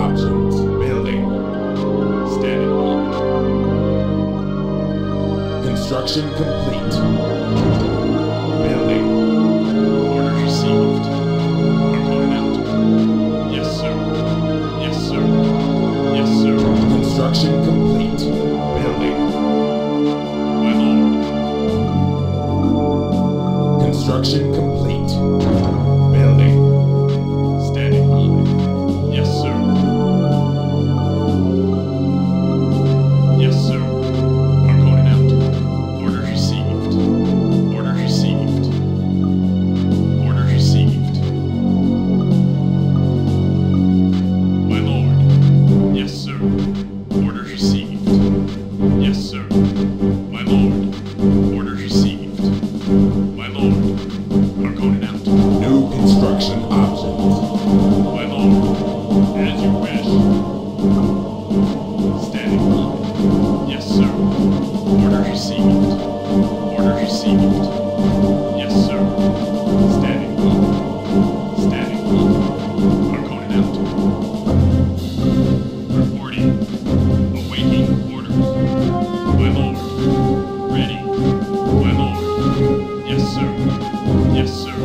options. Building. Standing by. Construction complete. Building. Order received. Component out. Yes, sir. Yes, sir. Yes, sir. Construction complete. Building. My lord. Construction complete. Building. Standing by. Yes, sir. Yes, sir. Component out. Order received. Order received. Order received. My lord. Yes, sir. Order received. Yes, sir. My lord. Order received. My lord. Harkonnen out. New construction options. My lord. As you wish. Standing by. Yes, sir. Order received. Order received. Yes, sir. Standing by. Standing by. Harkonnen out. Reporting. Awaiting orders. My lord. Ready. My lord. Yes, sir. Yes, sir.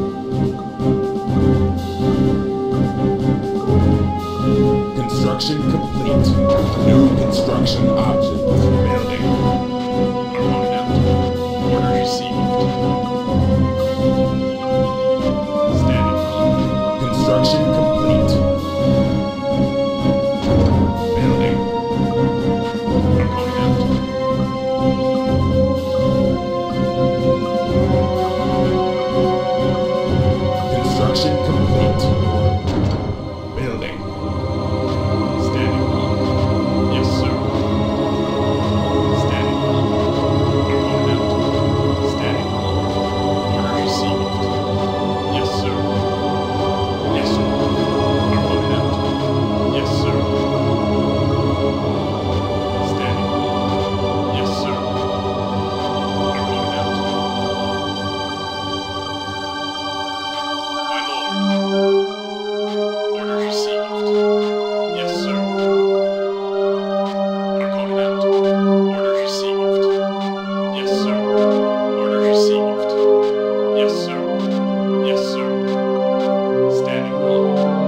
Construction complete. New construction options. Building. Harkonnen out. Order received. Standing by. Construction complete. Building. Harkonnen out. Construction complete. Building. Standing by. Yes, sir. Standing by. Harkonnen out. Standing by. Order received. Yes, sir. Yes, sir. Harkonnen out. Yes, sir. Standing by. Yes, sir. Harkonnen out. My lord. Order received. Yes, sir. Harkonnen out. Order received. Yes, sir. Order received. Yes, sir. Yes, sir. Standing by.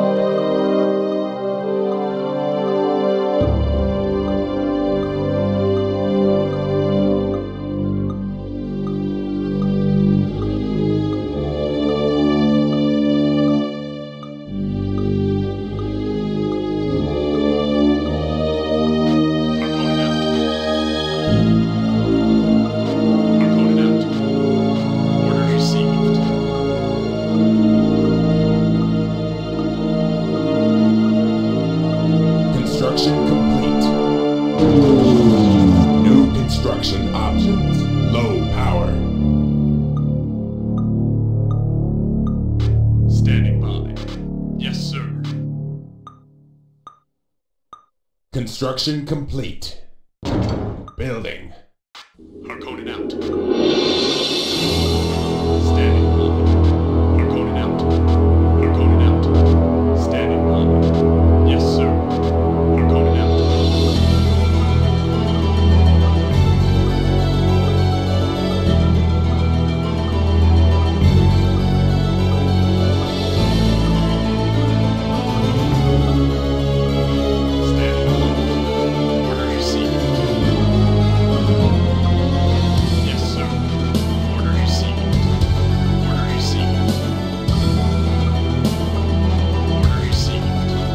Harkonnen out. Harkonnen out. Order received. Construction complete. New construction options. Low power. Standing by. Yes, sir. Construction complete. Building. Harkonnen out. Standing by. Harkonnen out. Harkonnen out. Standing by. Yes, sir. Harkonnen out. Standing by. Order received. Yes, sir. Order received. Order received. Order received.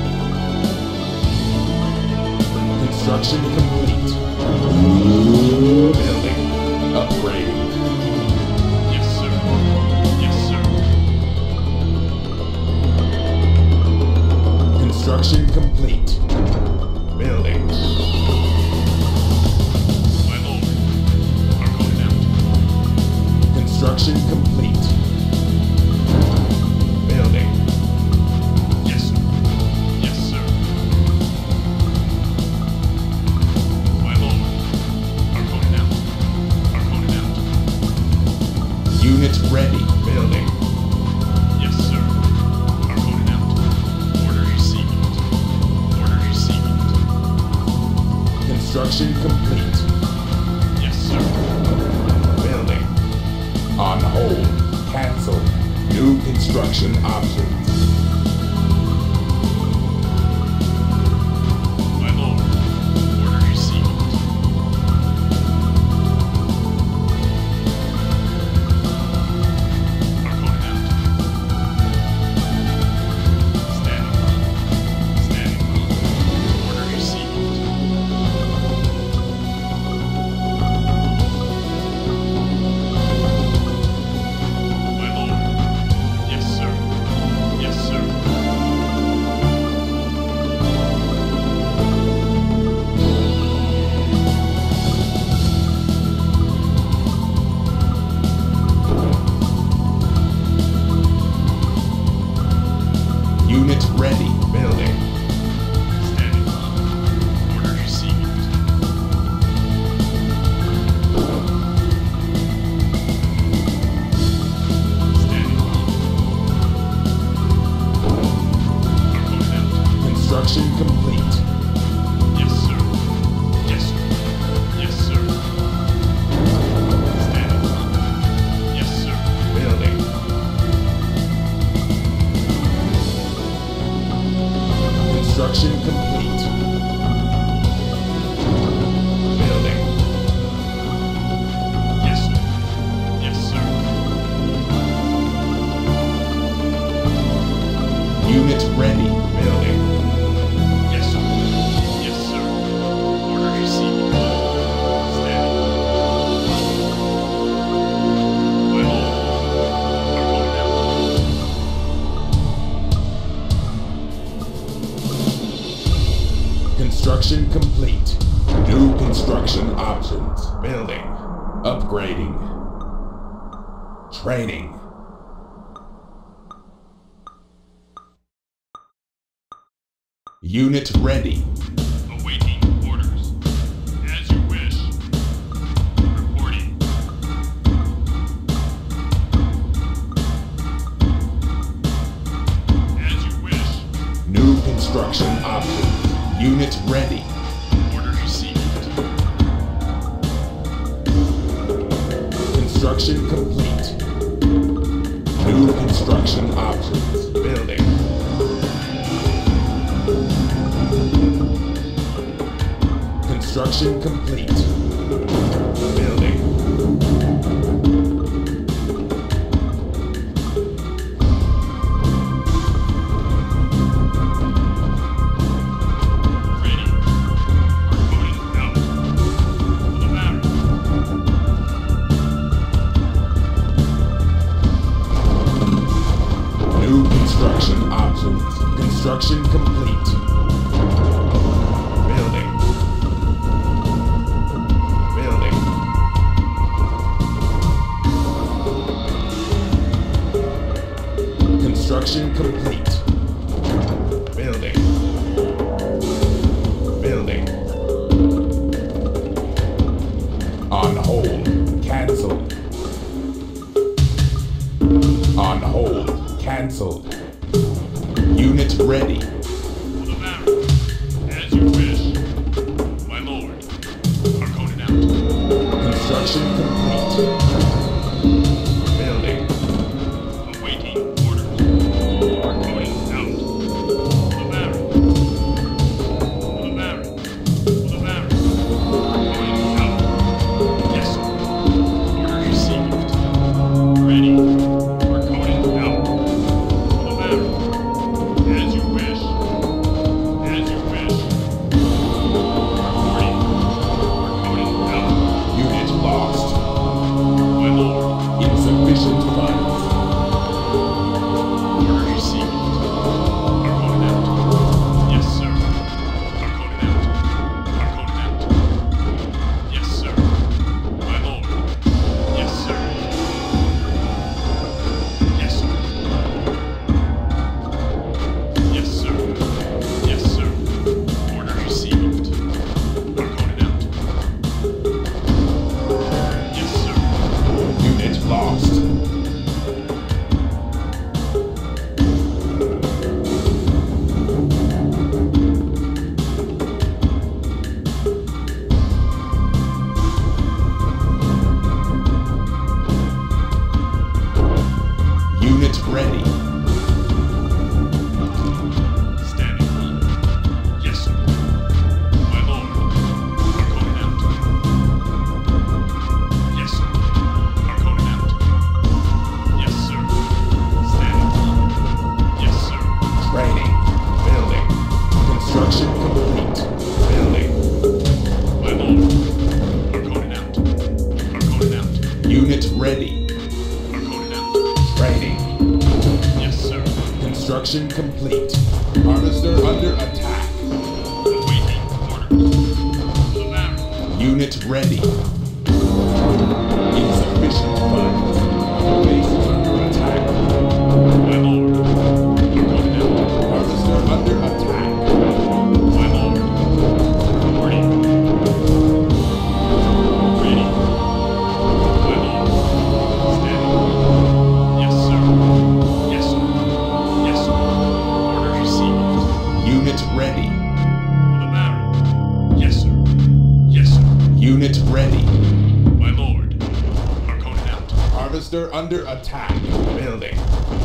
Construction complete. Building. Upgrade. Yes, sir. Yes, sir. Construction complete. Building. My lord. Harkonnen out. Construction complete. Building. Yes, sir. Yes, sir. My lord. Harkonnen out. Harkonnen out. Unit ready. Building. Yes, sir. Harkonnen out. Order received. Construction complete. Yes, sir. Building. On hold. Cancel. New construction options. My lord. Order received. Harkonnen out. Standing by. Standing by. Order received. My lord. Yes, sir. Yes, sir. Unit ready. Building. Standing by. Order received. Standing by. Harkonnen out. Construction complete. Yes, sir. Yes, sir. Yes, sir. Standing by. Yes, sir. Building. Construction complete. Building. Yes, sir. Yes, sir. Unit ready. Building. Yes, sir. Yes, sir. Order received. Standing by. My lord. Harkonnen out. Construction complete. New construction options. Building. Upgrading. Training. Unit ready. Awaiting orders. As you wish. Reporting. As you wish. New construction options. Unit ready. Order received. Construction complete. New construction options. Building. Construction complete. Building. Ready. Harkonnen out. For the battle. New construction options. Construction complete. Building. Building. Construction complete. Building. Building. On hold. Cancelled. On hold. Cancelled. Unit ready. For the battle. As you wish. My lord. Harkonnen out. Construction complete. Building. Awaiting orders. Harkonnen out. For the battle. For the battle. For the battle. Harkonnen out. Yes, sir. Order received. Ready. Harkonnen out. For the battle. As you wish. As you wish. Reporting. Harkonnen out. Unit lost. Construction complete. Building. My lord. Harkonnen out. Harkonnen out. Unit ready. Harkonnen out. Training. Yes, sir. Construction complete. Harvester under attack. Awaiting orders. To the barracks. Unit ready. Insufficient funds. Our base is under attack. My lord. Harkonnen out. Harvester under attack. My lord. Ready. Ready. My lord. Standing. Yes, sir. Yes, sir. Yes, sir. Order received. Unit ready. For the barracks. Yes, sir. Yes, sir. Unit ready. My lord. Harkonnen out. Harvester under attack. Building.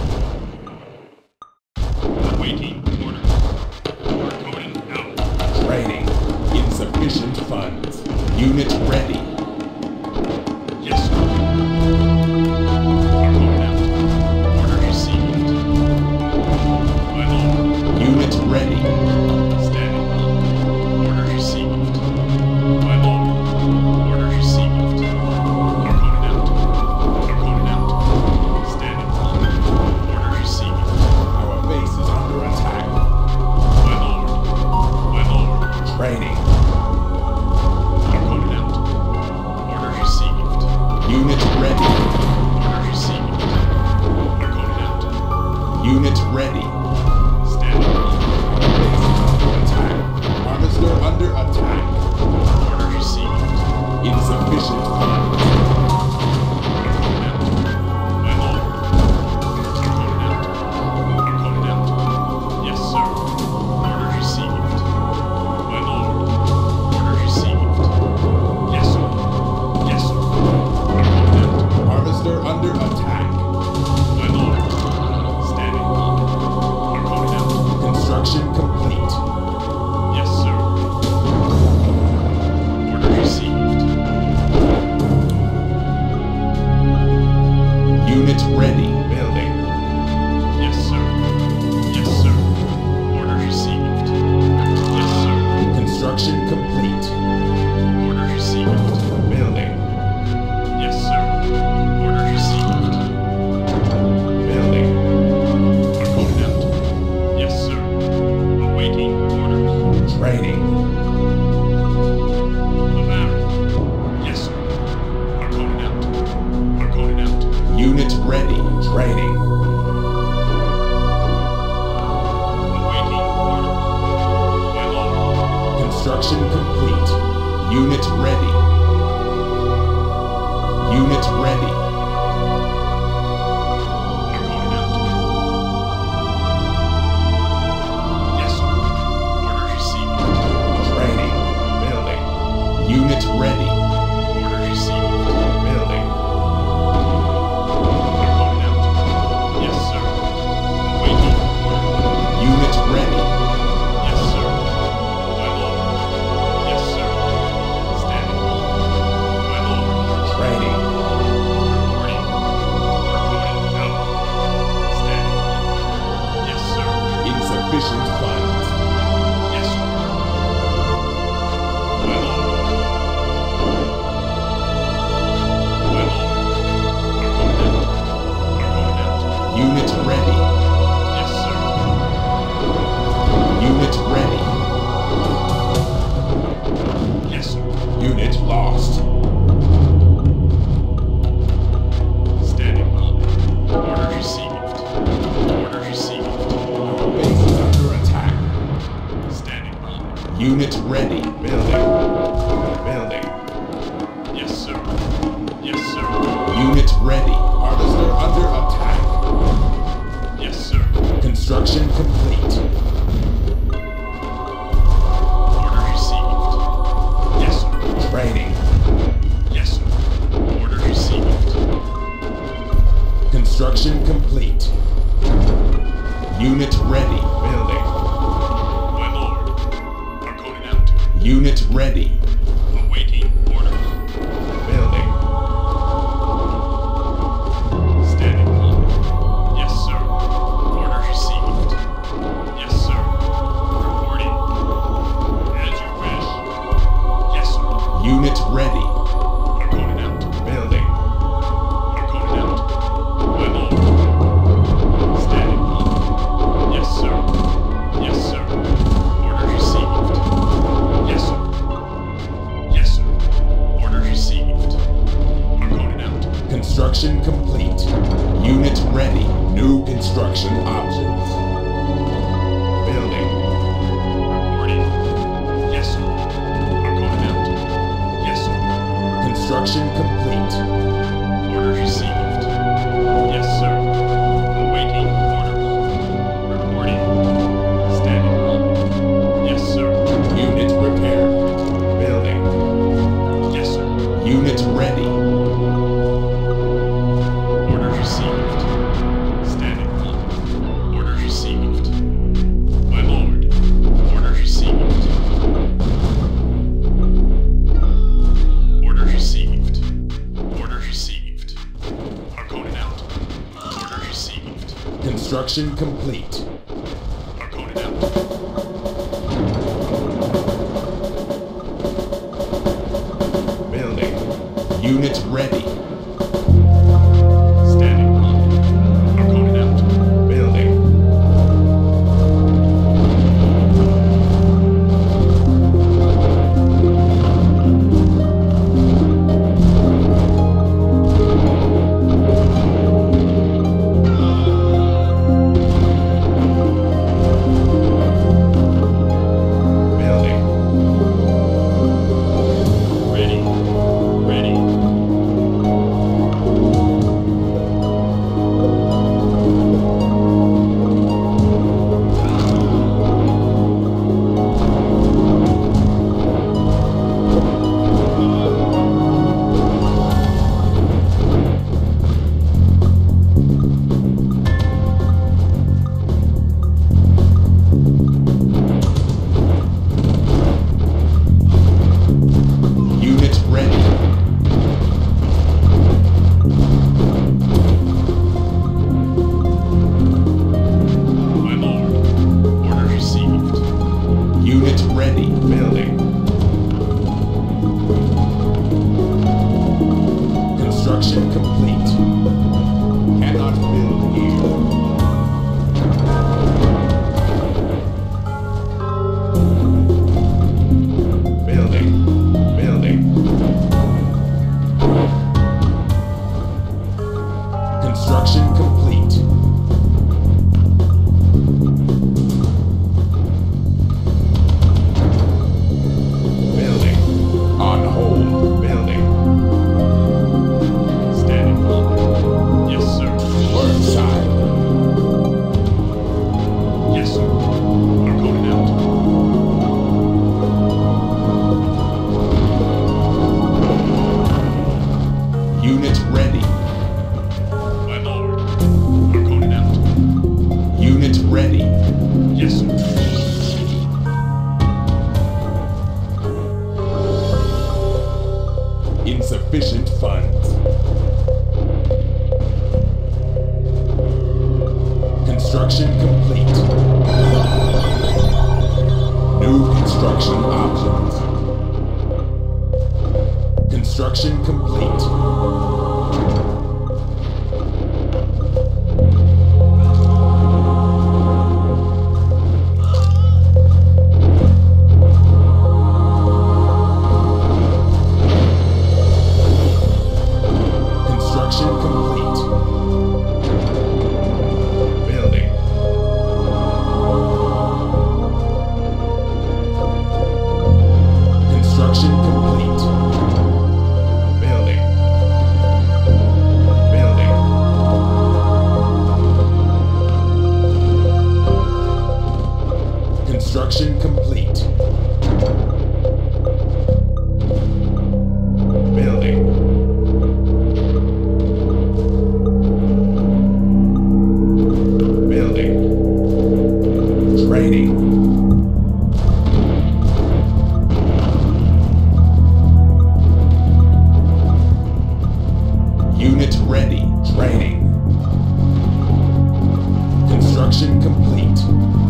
Awaiting orders. Harkonnen out. Training. Insufficient funds. Unit ready. Yes, sir. Harkonnen out. Order received. My lord. Unit ready. Standing. Order received. My lord. Order received. Harkonnen out. Harkonnen out. Standing. Order received. Our base is under attack. My lord. My lord. Training. Harkonnen out. Order received. Unit ready. Order received. Harkonnen out. Unit ready. Standing. Attack. Harvester under attack. Order received. Insufficient funds. Harkonnen out. My lord. Harkonnen out. Harkonnen out. Yes, sir. Order received. My lord. Order received. Yes, sir. Yes, sir. Harkonnen out. Harvester under attack. My lord. Standing. Harkonnen out. Construction complete. Yes, sir. Order received. Unit ready. Building. Yes, sir. Yes, sir. Order received. Yes, sir. Construction complete. Order received. Building. Yes, sir. Order received. Building. Harkonnen out. Yes, sir. Awaiting orders. Training. The barracks. Yes, sir. Harkonnen out. Harkonnen out. Unit ready. Training. Awaiting orders. My lord. Construction complete. Unit ready. Unit ready. Harkonnen out. Yes, sir. Order received. Training. Building. Unit ready. Order received. Building. Harkonnen out. Yes, sir. Awaiting orders. Unit ready. Yes, sir. My lord. Yes, sir. Standing. My lord. Training. Reporting. Harkonnen out. Standing. Yes, sir. Insufficient funds. Yes, sir. My lord. My lord. Harkonnen out. Harkonnen out. Unit ready. Yes, sir. Unit ready. Yes, sir. Unit lost. Standing by. Order received. Order received. Our base is under attack. Standing by. Unit ready. Building. Building. Yes, sir. Yes, sir. Unit ready. Harvester under attack. Yes, sir. Construction complete. Order received. Yes, sir. Training. Yes, sir. Order received. Construction complete. Unit ready. Building. My lord. Harkonnen out. Unit ready. Awaiting orders. Building. Standing by. Yes, sir. Order received. Yes, sir. Reporting. Construction complete. Orders received. Yes, sir. Awaiting orders. Reporting. Standing by. Yes, sir. Unit repaired. Building. Yes, sir. Unit ready. Orders received. Standing by. Orders received. My lord. Orders received. Orders received. Orders received. Harkonnen out. Orders received. Construction complete. Harkonnen out. Building. Unit ready. Standing by. Harkonnen out. Building. Building. Ready. Ready. Unit ready. My lord. Orders received. Unit ready. Building. Construction complete. Cannot build here. Building. Building. Construction complete. Building. On hold. Building. Standing by. Yes, sir. Word side. Yes, sir. Harkonnen out. Unit ready. My lord. Harkonnen out. Unit ready. Yes, sir. Insufficient funds. Construction complete. New construction options. Construction complete. Construction complete. Building. Construction complete. Building. Building. Construction complete. Building. Building. Training. Unit ready. Training. Construction complete.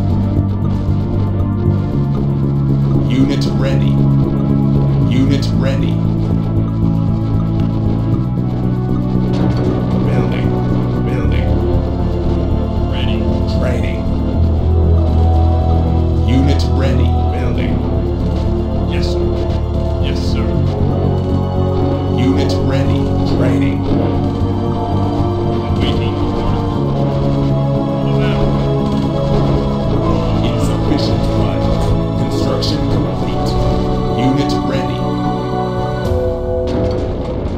Unit ready. Unit ready. Building. Building. Ready. Training. Unit ready. Building. Yes, sir. Yes, sir. Unit ready. Training. Awaiting orders. Move out. Insufficient funds. Construction complete. Unit ready.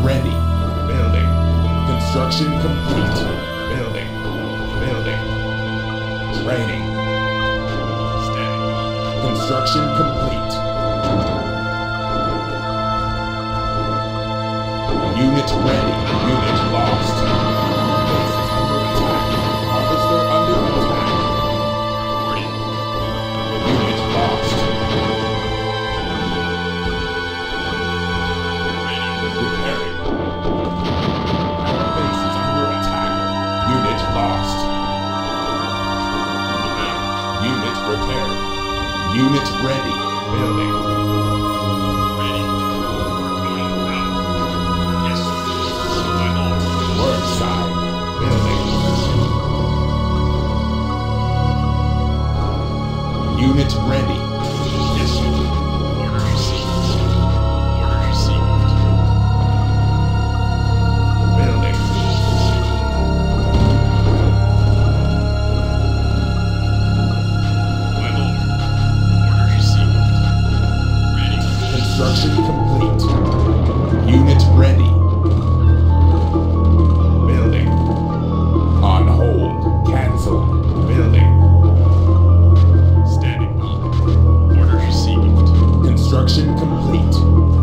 ready. Building. Construction complete. Building. Building. Training. Standing by. Construction complete. Unit ready. Unit lost. Base is under attack. Harvester under attack. Reporting. Unit lost. Ready. Repairing. Our base is under attack. Unit lost. On the map. Unit repaired. Unit ready. Building. Ready. Harkonnen out. Yes, sir. My lord. Word side. Building. Unit ready. Yes, sir. Order received. Order received. Building. My lord. Order received. Ready. Construction complete. Unit ready. Building. On hold. Cancel. Building. Standing by. Order received. Construction complete.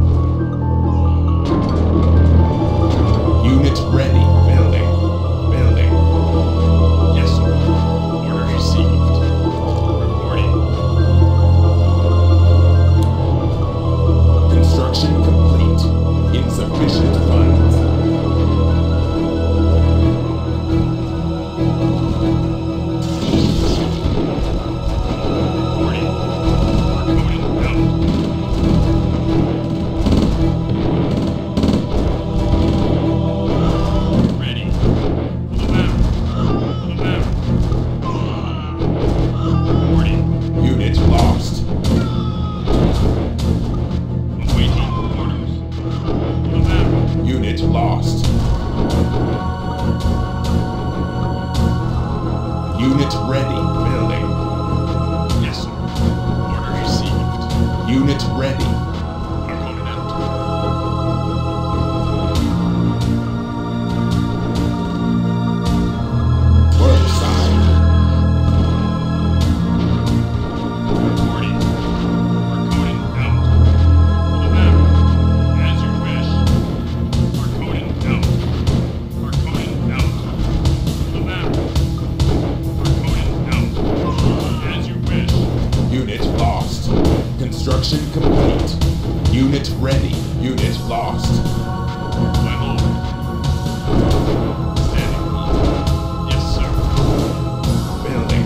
Unit ready. Building. Building. Yes, sir. Order received. Reporting. Construction complete. Insufficient funds. Reporting. Harkonnen out. Ready. On the map. On the map. Reporting. Unit lost. Awaiting orders. On the map. Unit lost. Unit ready. Building. Yes, sir. Order received. Unit ready. Harkonnen out. Word side. Reporting. Harkonnen out. On the map. As you wish. Harkonnen out. Harkonnen out. On the map. Harkonnen out. As you wish. Unit lost. Construction complete. Unit ready. Unit lost. My lord. Standing by. Yes, sir. Building.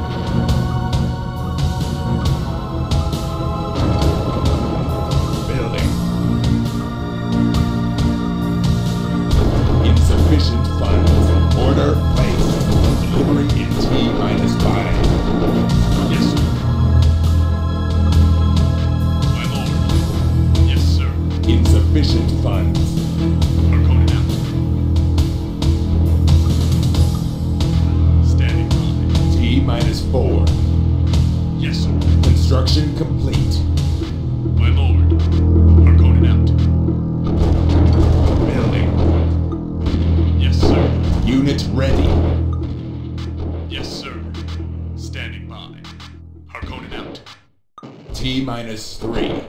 Building. Insufficient funds. Order placed. Delivery in T-5. Yes, sir. My lord. Yes, sir. Insufficient funds. Harkonnen out. Standing by. T-4. Yes, sir. Construction complete. My lord. Harkonnen out. Building. Yes, sir. Unit ready. Yes, sir. Standing by. Harkonnen out. T-3.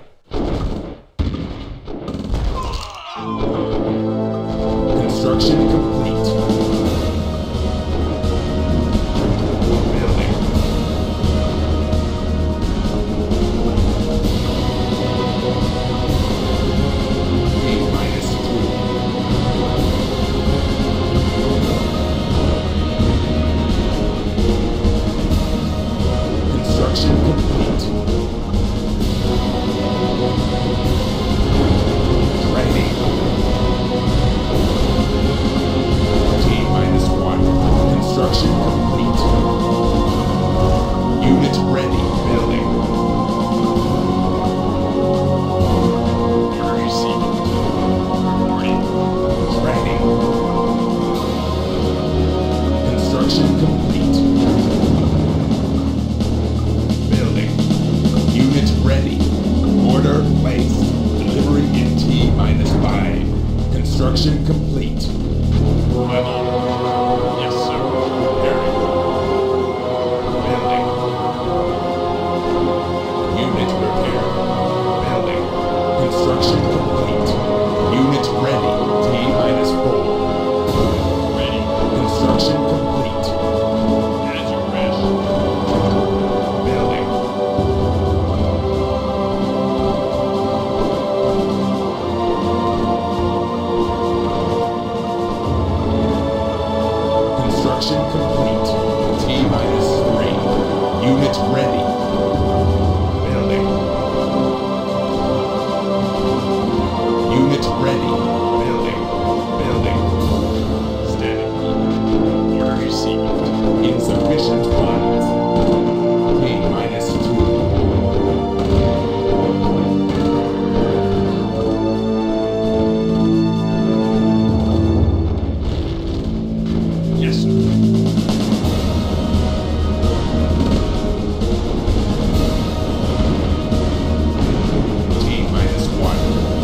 Construction complete. Building. T-2. Construction complete. Training. T-1. Construction complete. Unit ready. Building. Order received. Reporting. Training. Construction complete. Building. Unit ready. Order placed. Delivery in T-5. Construction complete. My lord. Yes, sir. Repairing. Building. Unit repair. Building. Construction complete. Unit ready. T-4. Ready. Construction complete. As you wish. Building. Construction complete. T-3. Unit ready. Building. Unit ready. Building. Building. Standing. Order received. Insufficient funds. T-2. Yes, sir. T-1.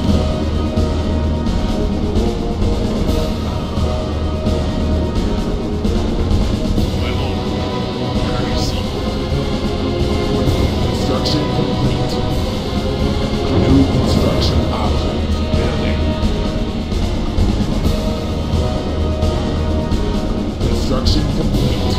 My lord. Order received. Construction complete. New construction options. Building. Construction complete.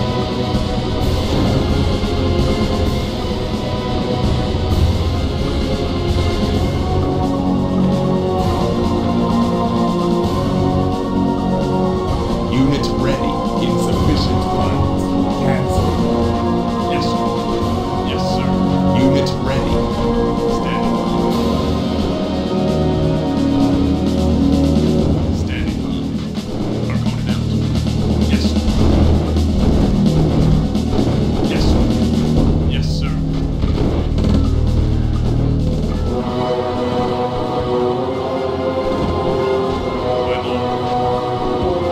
Unit ready. Insufficient funds. Cancel. Yes, sir. Yes, sir. Unit ready. Standing. Standing. Harkonnen out. Yes, sir. Yes, sir. Yes, sir. My lord.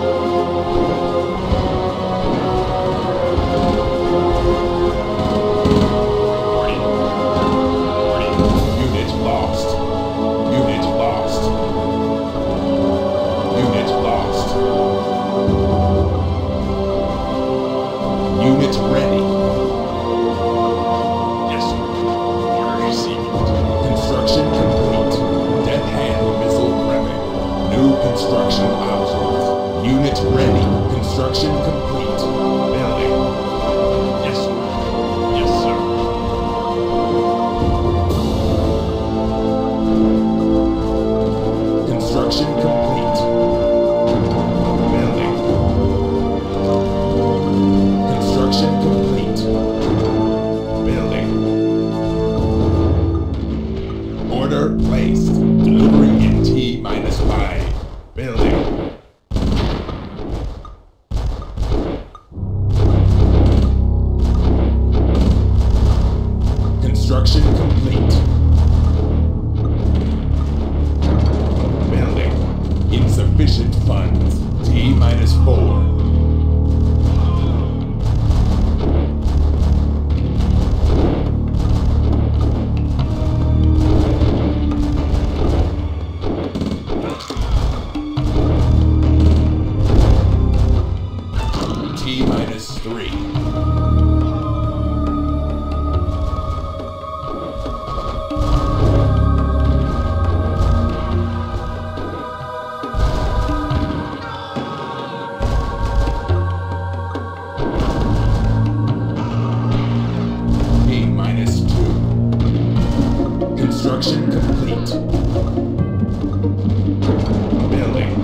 Ready. Ready. Unit lost. Unit lost. Unit lost. Unit ready. Yes, sir. Order received. Construction complete. Death hand missile prepping. New construction options. Unit ready. Construction complete. Building. Yes, sir. Yes, sir. Construction complete. Building. Construction complete. Building. Order placed. Delivering in T-5. Building. Construction complete. Building. Insufficient funds. T-4. T-3. T-2. Construction complete. Building.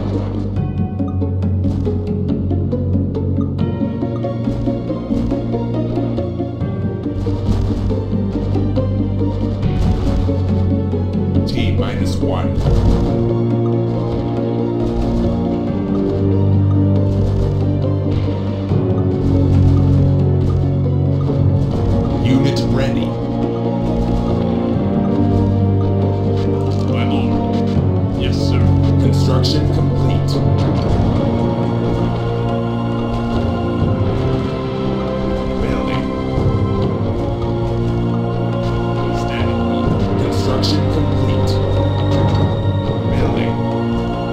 T-1. Unit ready. My lord. Yes, sir. Construction complete. Building. Construction complete. Building.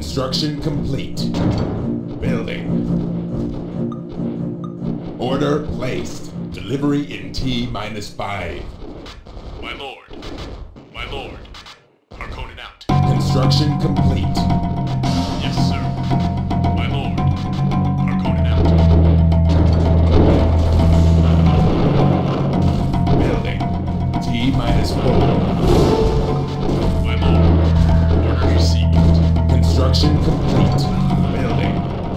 Construction complete. Building. Order placed. Delivery in T-5. My lord. My lord. Harkonnen out. Construction complete. Yes, sir. My lord. Harkonnen out. Building. T-4. My lord. Order received. Construction complete. Building.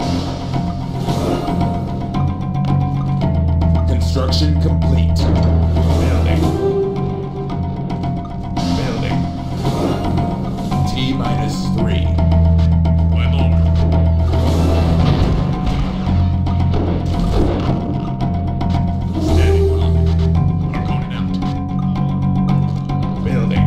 Construction complete. Building. Building. T-3. My lord. Standing by. Harkonnen out. Building.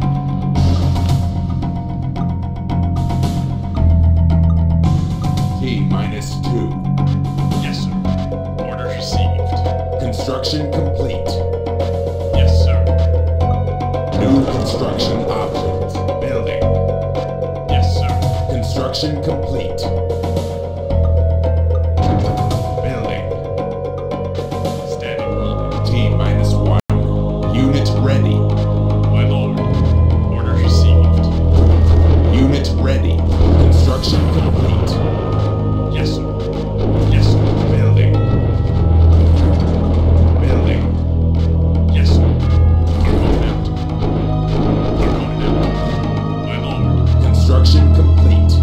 T-2. Yes, sir. Order received. Construction complete. Yes, sir. New construction options. Building. Yes, sir. Construction complete. Building. Standing by. T-1. Unit ready. My lord. Order received. Unit ready. Construction complete. Yes, sir. Yes, sir. Building. Building. Yes, sir. Harkonnen out. Harkonnen out. My lord. Construction complete.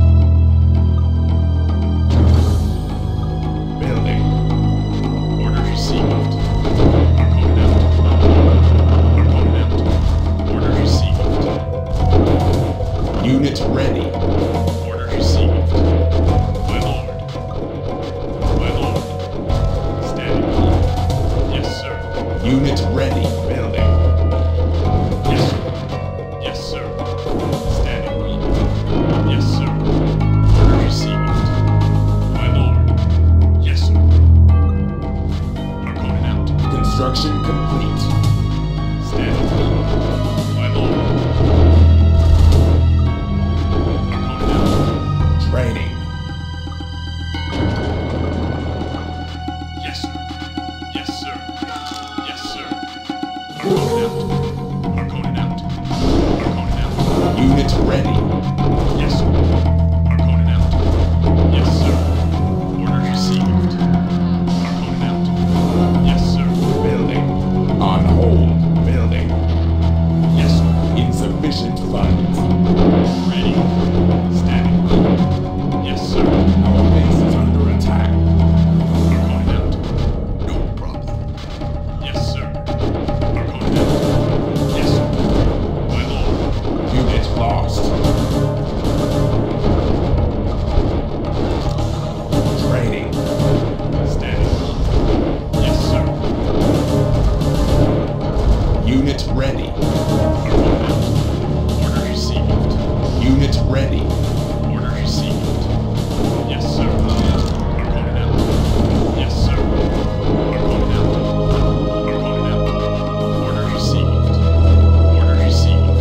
Building. Order received. Harkonnen out. Harkonnen out. Order received. Unit ready. Order received. My lord. My lord. Standing by. Yes, sir. Unit ready. Building. Yes, sir. Yes, sir. Standing by. Yes, sir. Order received. My lord. Yes, sir. Harkonnen out. Construction complete. Standing by. My lord. Harkonnen out. Training. Yes, sir. Yes, sir. Yes, sir. Harkonnen out. Harkonnen out. Harkonnen out. Unit ready. Yes, sir. Harkonnen out. Yes, sir. Order received. Harkonnen out. Yes, sir. Building. On hold. Building. Yes, sir. Insufficient funds. Ready. Standing by. Yes, sir. Our base is under attack. Harkonnen out. No problem. Yes, sir. Harkonnen out. Yes, sir. My lord. Unit lost. Training. Standing by. Yes, sir. Unit ready. Harkonnen out. Order received. Unit ready. Order received. Yes, sir. Harkonnen out. Yes, sir. Harkonnen out. Harkonnen out. Order received. Order received.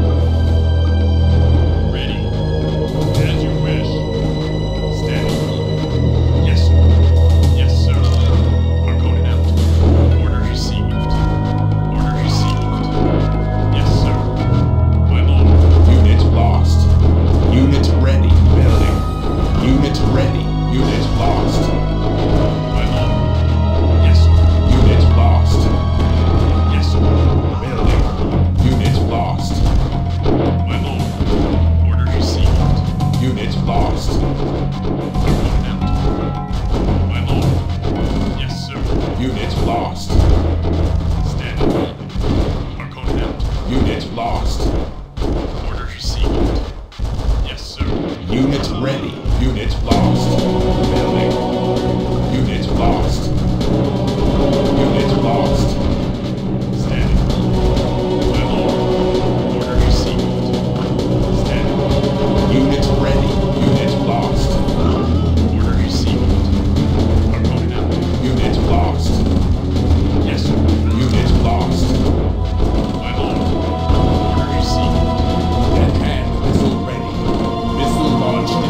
Ready. As you wish. Standing by. Yes, sir. Yes, sir. Harkonnen out. Order received. Order received. Yes, sir. My lord. Unit lost. Unit ready. Building. Unit ready. Unit lost. My lord. Yes, sir. Unit lost. Yes, sir. Building. Unit lost. My lord. Order received. Unit lost. Harkonnen out. My lord. Yes, sir. Unit lost. Standing by. Harkonnen out. Unit lost. Order received. Yes, sir. Unit ready. Unit lost. Building. Unit lost. Unit lost. Standing by. My lord. Order received. Standing by. Unit ready. Unit lost. Order received. Harkonnen out. Unit lost. Yes, sir. Unit lost. My lord. Order received. Dead hand missile ready. Missile launched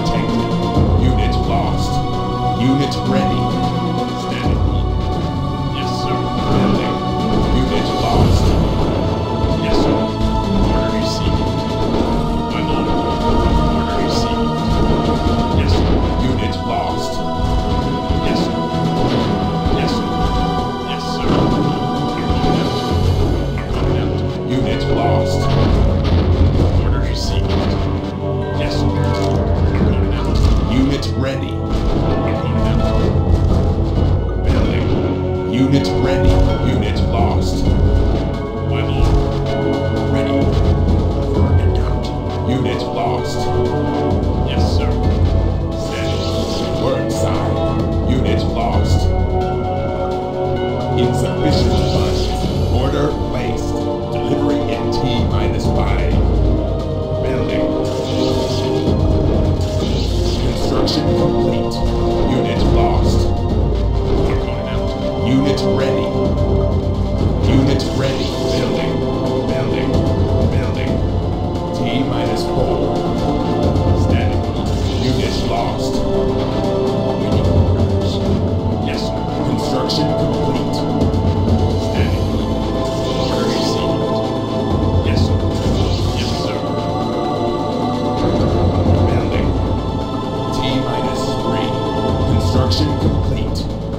Construction complete.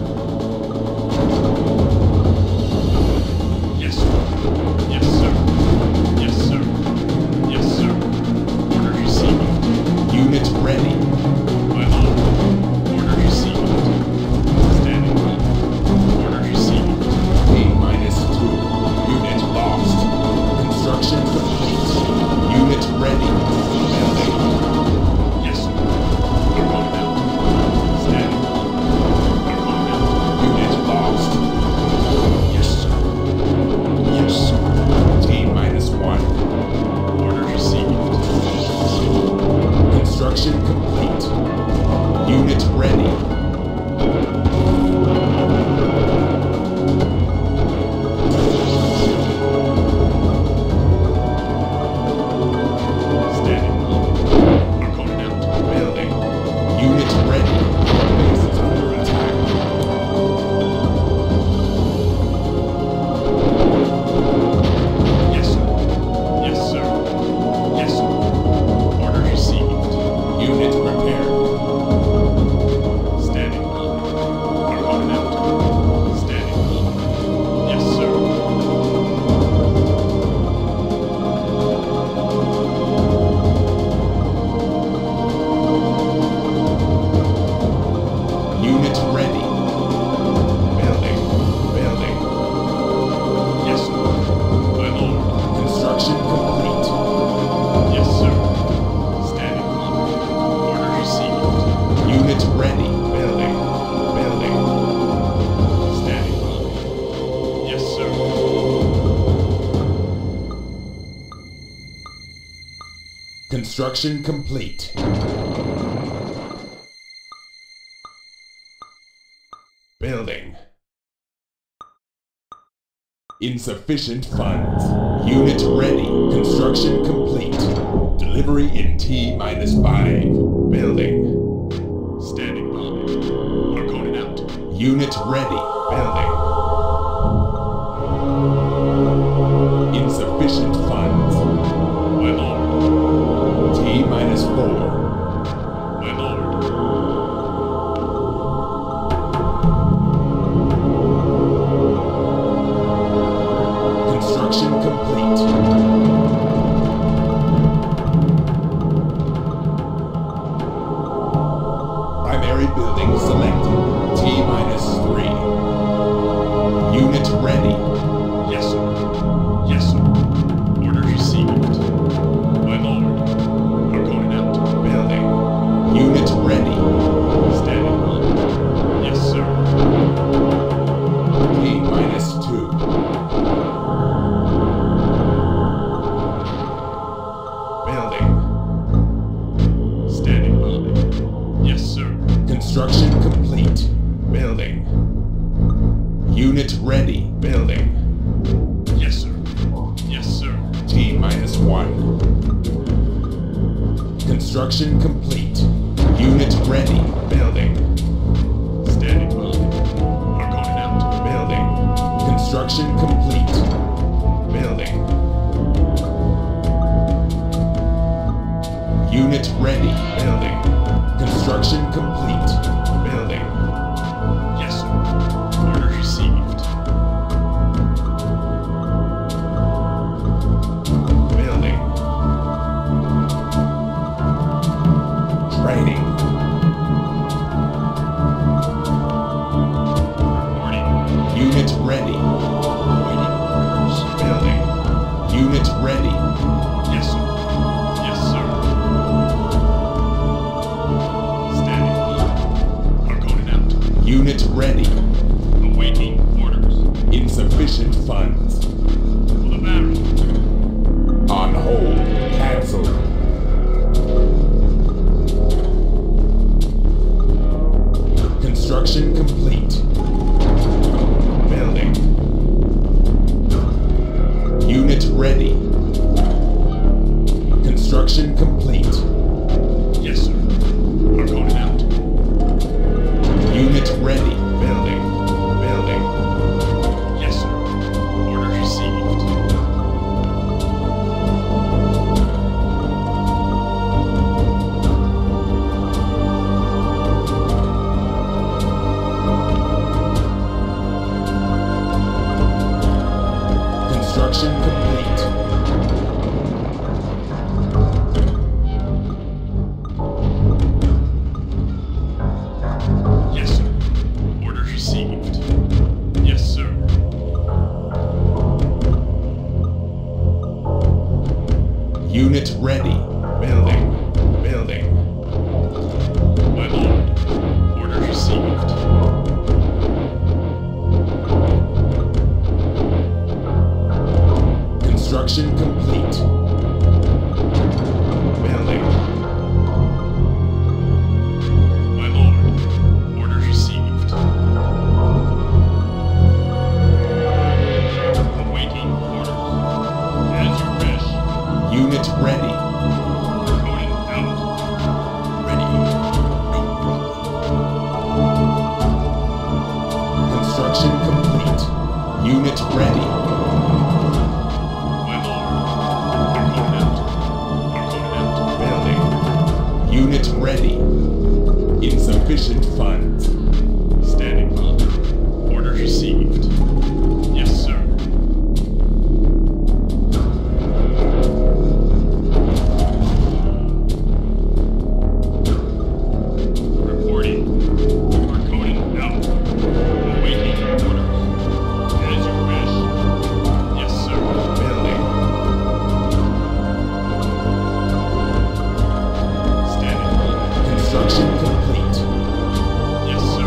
Yes, sir. Yes, sir. Yes, sir. Yes, sir. Order received. Unit ready. My lord. Order received. Standing by. Order received. A-2. Unit lost. Construction complete. Unit ready. Building. Yes, sir. Harkonnen out. Standing by. Harkonnen out. Unit lost. Yes, sir. Yes, sir. T-1. Order received. Construction complete. Unit ready. Standing by. Harkonnen out. Building. Unit ready. Base is under attack. Yes, sir. Yes, sir. Yes, sir. Order received. Unit repaired. Standing by. Harkonnen out. Standing by. Yes, sir. Unit ready. Building. Building. Yes, sir. My lord. Construction complete. Yes, sir. Standing by. Order received. Unit ready. Building. Building. Standing by. Yes, sir. Construction complete. Building. Insufficient funds. Unit ready. Construction complete. Delivery in T-5. Building. Standing by. Harkonnen out. Unit ready. Building. Insufficient funds. My lord. T-4. My lord. Construction complete. Primary building selected. T-3. Unit ready. Yes, sir. Yes, sir. Order received. My lord. Harkonnen out. Building. Unit ready. Standing by. Yes, sir. T-2. Building. Standing by. Yes, sir. Construction complete. Building. Unit ready. Building. Yes, sir. Yes, sir. T-1. Construction complete. Unit ready. Building. Standing by. Harkonnen out. Building. Construction complete. Building. Unit ready. Building. Construction complete. Building. Yes, sir. Order received. Building. Training. Reporting. Unit ready. Waiting orders. Building. Unit ready. Yes, sir. Yes, sir. Standing by. Harkonnen out. Unit ready. Awaiting orders. Insufficient funds. For the Baron. On hold. Cancel. Construction complete. Building. Unit ready. Construction complete. Yes, sir. Harkonnen out. Unit ready. Building. Unit ready. Building. Building. My lord. Orders received. Construction complete. Building. My lord. Orders received. Awaiting orders. As you wish. Unit ready. Harkonnen out. Ready. No problem. Construction complete. Unit ready. My lord. Harkonnen out. Harkonnen out. Building. Unit ready. Insufficient funds. Standing by. Orders received. Yes, sir. Reporting. Harkonnen out. Awaiting orders. As you wish. Yes, sir. Building. Standing by. Construction complete. Yes, sir.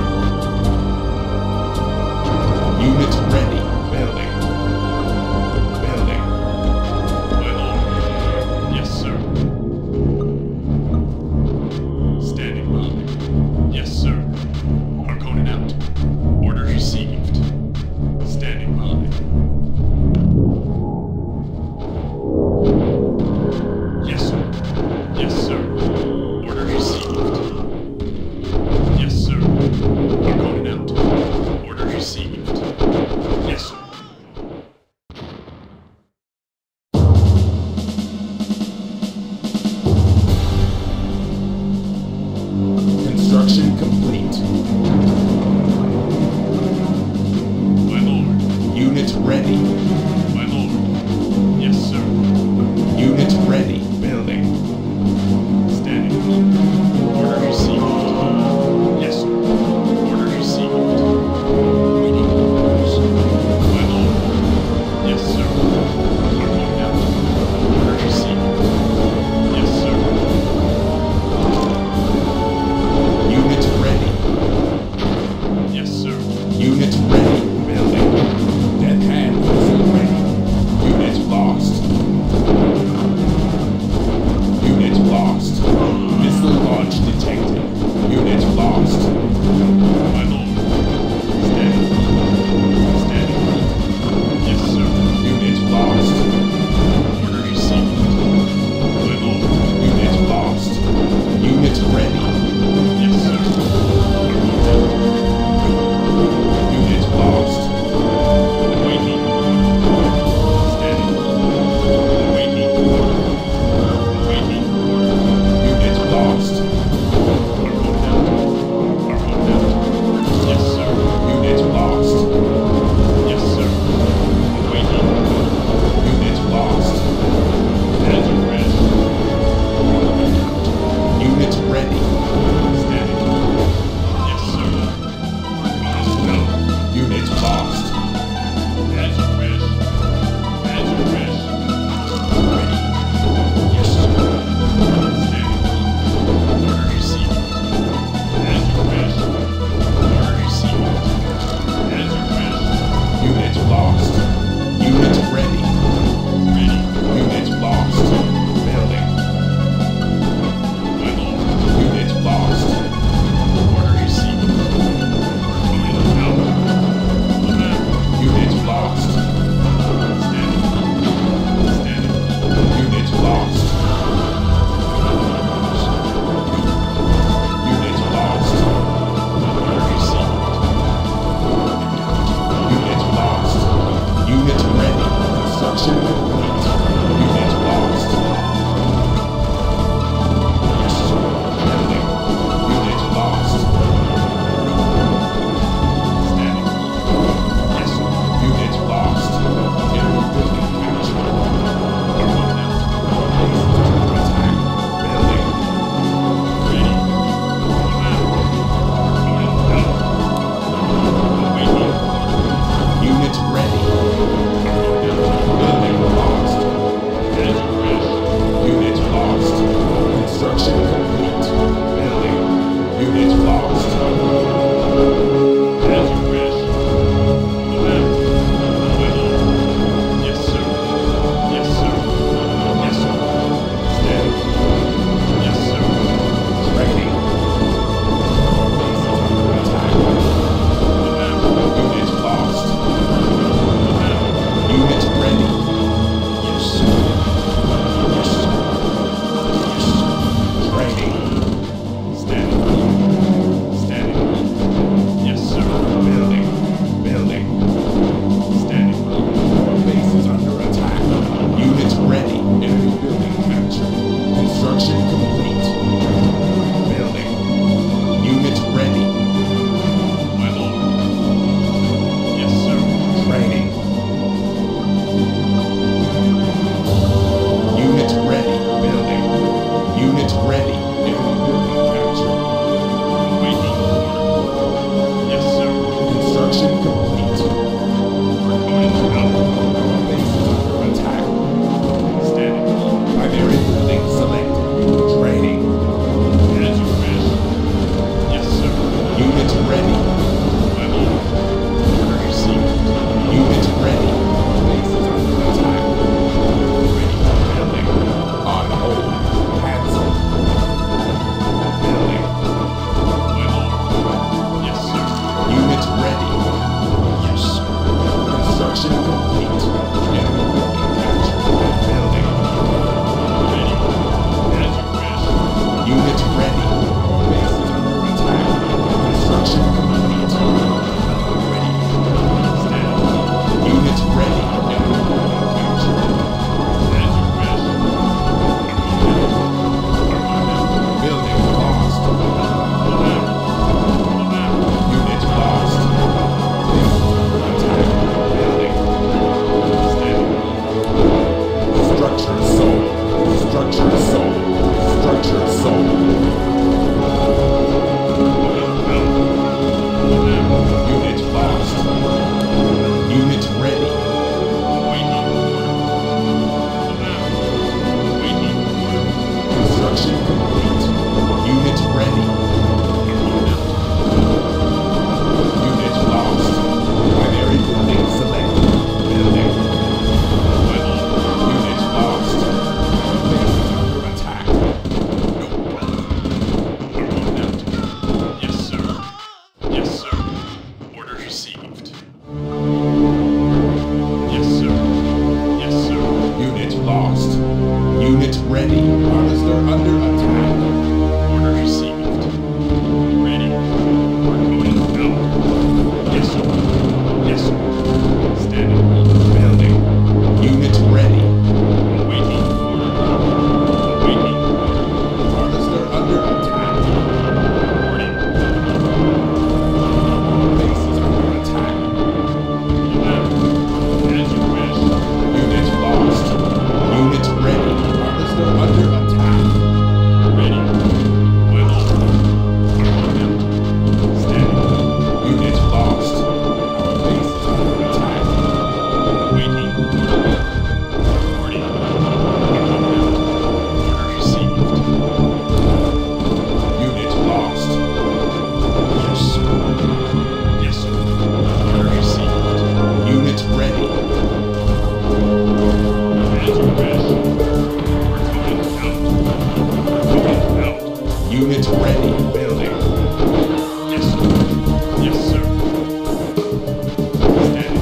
ready. Building. Yes, sir. Yes, sir. Standing.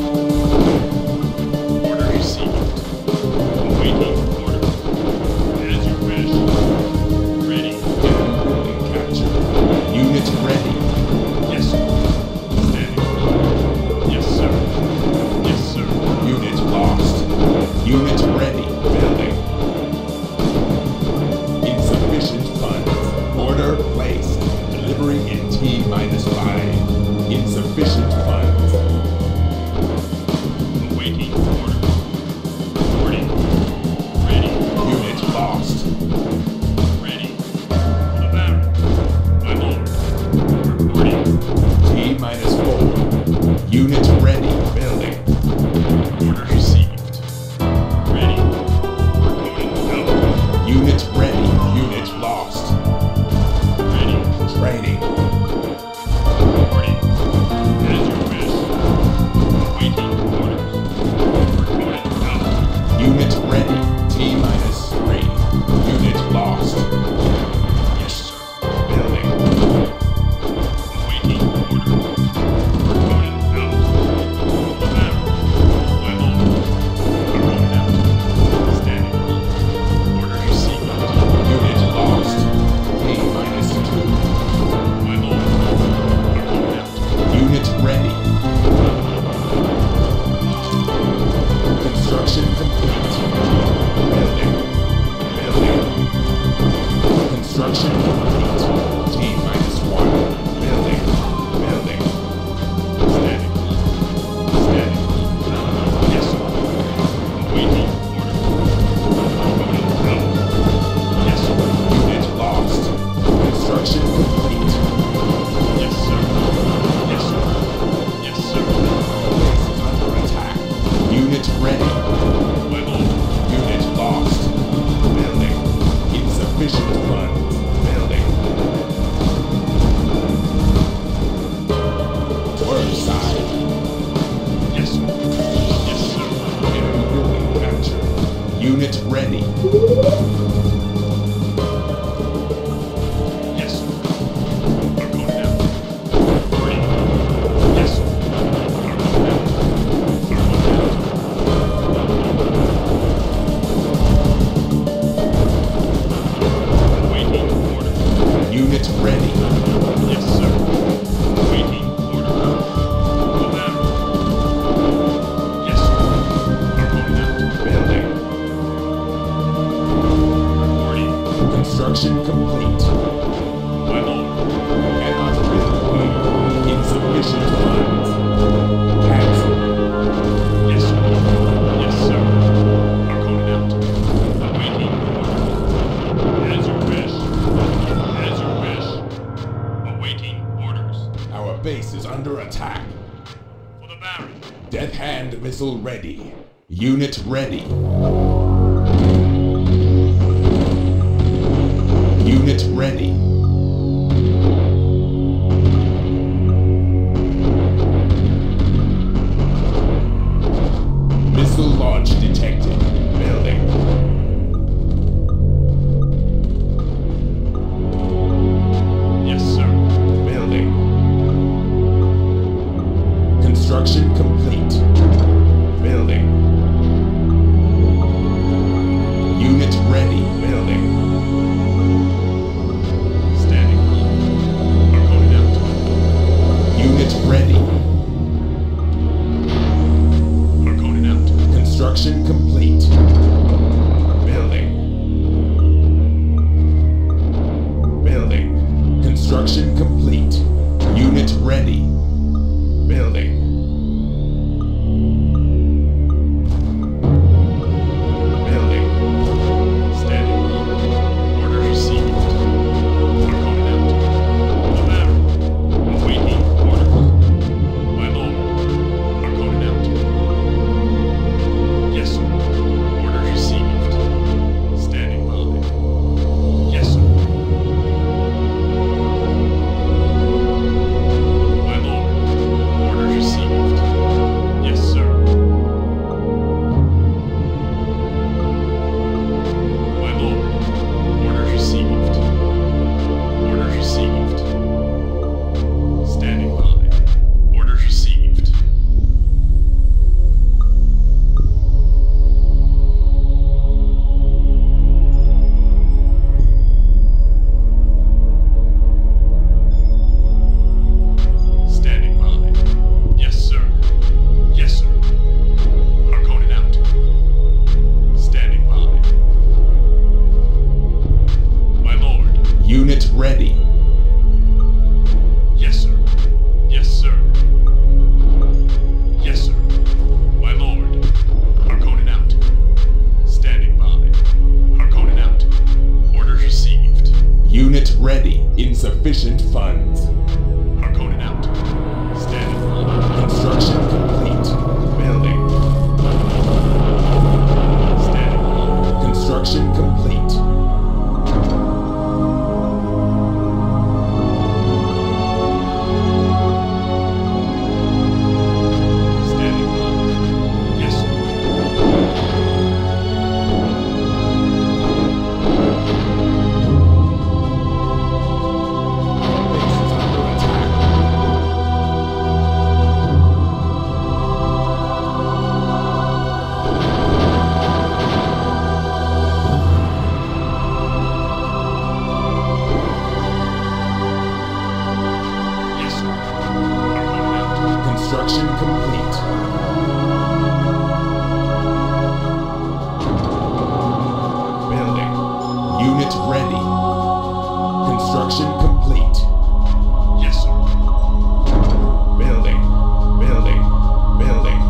Order received. Awaiting order. As you wish. Ready. Building captured. Unit ready. Yes, sir. Standing. Yes, sir. Yes, sir. Unit lost. Unit ready. Building. Insufficient funds. Order placed. Delivery in T-5. Insufficient funds. Awaiting order. Reporting. Ready. Unit lost. Ready. For the Baron. My lord. Reporting. T-4. Unit ready. Building. Order received. Ready. Reporting. Out. Unit ready. Unit lost. Ready. Training. Reporting. As you wish. Awaiting orders. Reporting. Out. Unit ready. T-3. Unit lost. Yes, sir. Building. Awaiting order. Reporting. Out. The Baron. My lord. Reporting. Out. Standing. Order received. Unit lost. T-2. My lord. Reporting. Out. Unit ready. Construction complete. Building. Building. Construction complete. T-1. Building. Building. Standing. Standing. Yes, sir. Awaiting order. Reporting. Out. Yes, sir. Unit lost. Construction complete. Yes, sir. Yes, sir. Yes, sir. Base is under attack. Unit ready. My lord. Unit lost. Building. Insufficient funds. Building. Word side. Yes, sir. Yes, sir. Enemy building captured. Unit ready. Yes, sir. Harkonnen out. Ready. Yes, sir. Harkonnen out. Harkonnen out. Awaiting order. Unit ready. Yes, sir. Awaiting order. The Baron. Yes, sir. Harkonnen out. Building. Reporting. Construction complete. My lord. Cannot build. Insufficient funds. Cancel. Yes, sir. Yes, sir. Harkonnen out. Awaiting order. As you wish. As you wish. Awaiting orders. Our base is under attack. For the Baron. Death Hand missile ready. Unit ready. Unit ready. Missile launch detected. Building. Yes, sir. Building. Construction complete. Building. Unit ready. Building. Standing. Harkonnen out. Unit ready. Harkonnen out. Construction complete. Building. Building. Construction complete. Unit ready. Building. Building. Standing. Order received. Harkonnen out. The Baron. Awaiting order. My lord. Harkonnen out. Yes, sir. Order received. Standing. Yes, sir. My lord. Order received. ready. Yes, sir. Yes, sir. Yes, sir. My lord. Harkonnen out. Standing by. Harkonnen out. Orders received. Unit ready. Insufficient funds. Harkonnen out. Standing by. Construction complete. Building. Standing by. Construction complete. Standing by. Yes, sir. Base is under attack. Yes, sir. Harkonnen out. Construction complete. Building. Unit ready. Construction complete. Yes, sir. Building. Building. Building.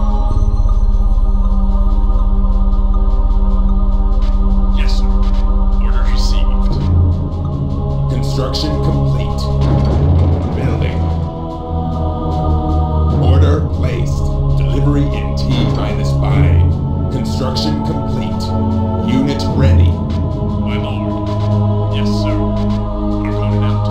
Yes, sir. Orders received. Construction complete. Building. Order placed. Delivery in T-5. Construction complete. Unit ready. My lord. Yes, sir. Harkonnen out.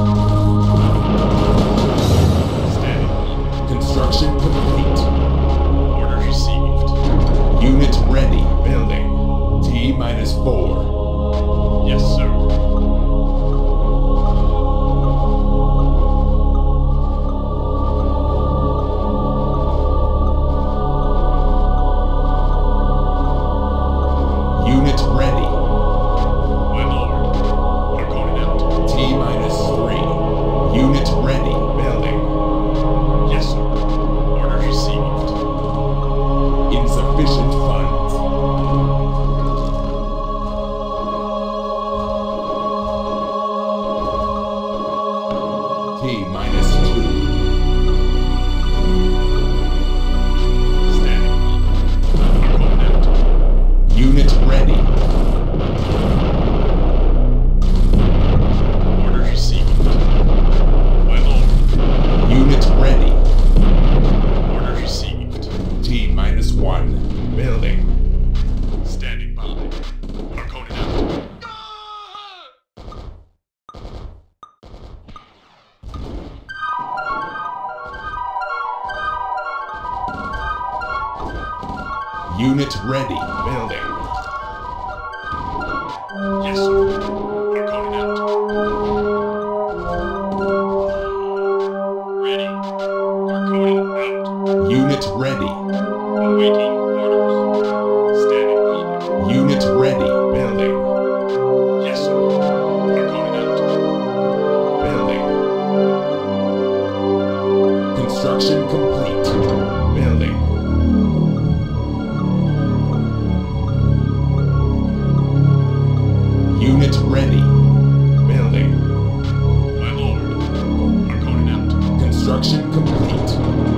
Standing by. Construction complete. Orders received. Unit ready. Building. T-4. Yes, sir. Unit ready. My lord. Harkonnen out. T-3. Unit ready. Building. Yes, sir. Orders received. Insufficient funds. T-2. Standing by. Harkonnen out. Unit ready. Orders received. My lord. Unit ready. Orders received. T-1. Building. Standing by. Harkonnen out. Unit ready. Building. Yes, sir. Harkonnen out. Ready. Harkonnen out. Unit ready. Awaiting orders. Standing by. Unit ready. Building. Yes, sir. Harkonnen out. Building. Construction complete. Building. Unit ready. Building. My lord. Harkonnen out. Construction complete.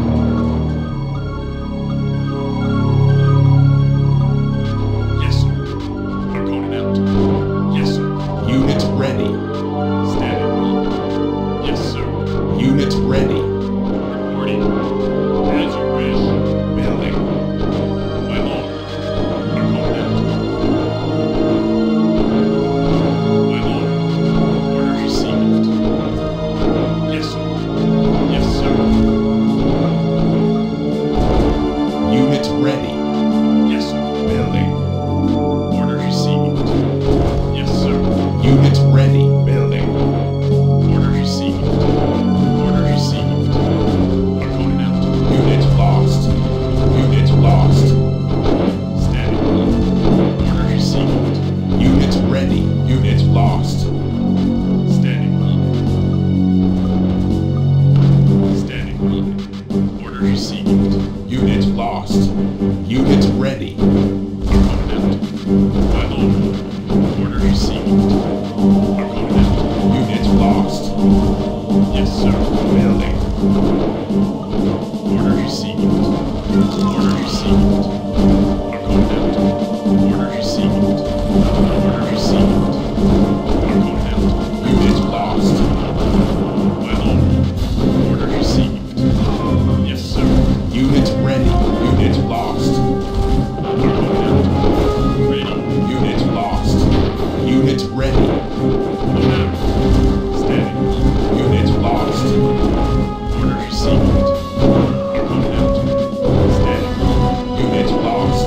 Yes, sir. Harkonnen out. Yes, sir. Unit ready. Standing by. Yes, sir. Unit ready. Reporting. As you Yes, sir. Building. Orders received. Orders received. Harkonnen out. Orders received. Orders received. Harkonnen out. Unit lost. My lord. Orders received. Yes, sir. Unit ready. Unit lost. Harkonnen out. Ready. Unit lost. Unit ready. Alarm. Standing. Unit lost. Orders received. Harkonnen out. Standing. Unit lost.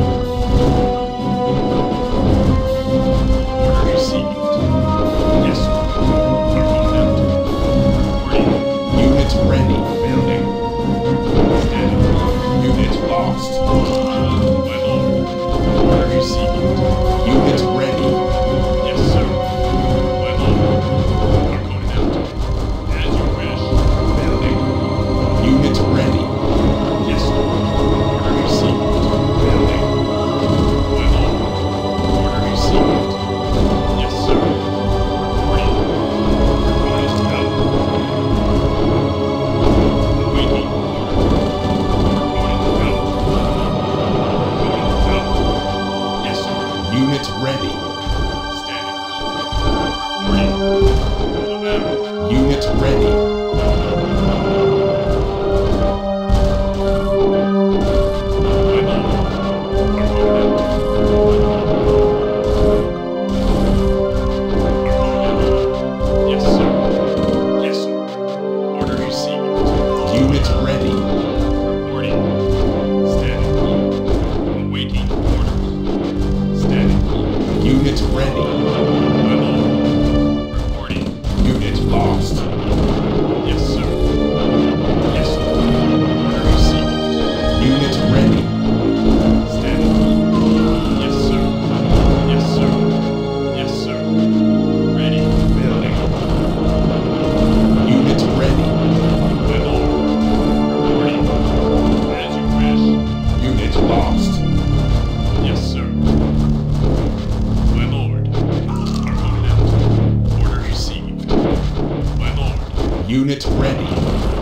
Orders received. Yes, sir. Harkonnen out. Reporting. Unit ready. Building. Standing. Unit lost. My lord. Orders received. Unit ready. Yes, sir. My lord. Harkonnen out. As you wish. Building. Unit ready. Yes, sir. Orders received. Building. My lord. Order received. Yes, sir. Reporting. Harkonnen out. Awaiting order. Harkonnen out. Harkonnen out. Yes, sir. Unit ready. Standing. Reporting. Alarm. Unit ready. My lord. Harkonnen out. Harkonnen out. Yes, sir. Yes, sir. Order received. Unit ready. Reporting. Standing. Awaiting order. Standing. Unit ready. My lord. Reporting. Unit lost. Yes, sir. Yes, sir. Order received. Unit ready. Standing. Yes, sir. Yes, sir. Yes, sir. Ready. Building. Unit ready. My lord. Reporting. As you wish. Unit lost. Yes, sir. My lord. Harkonnen out. Orders received. My lord. Unit ready.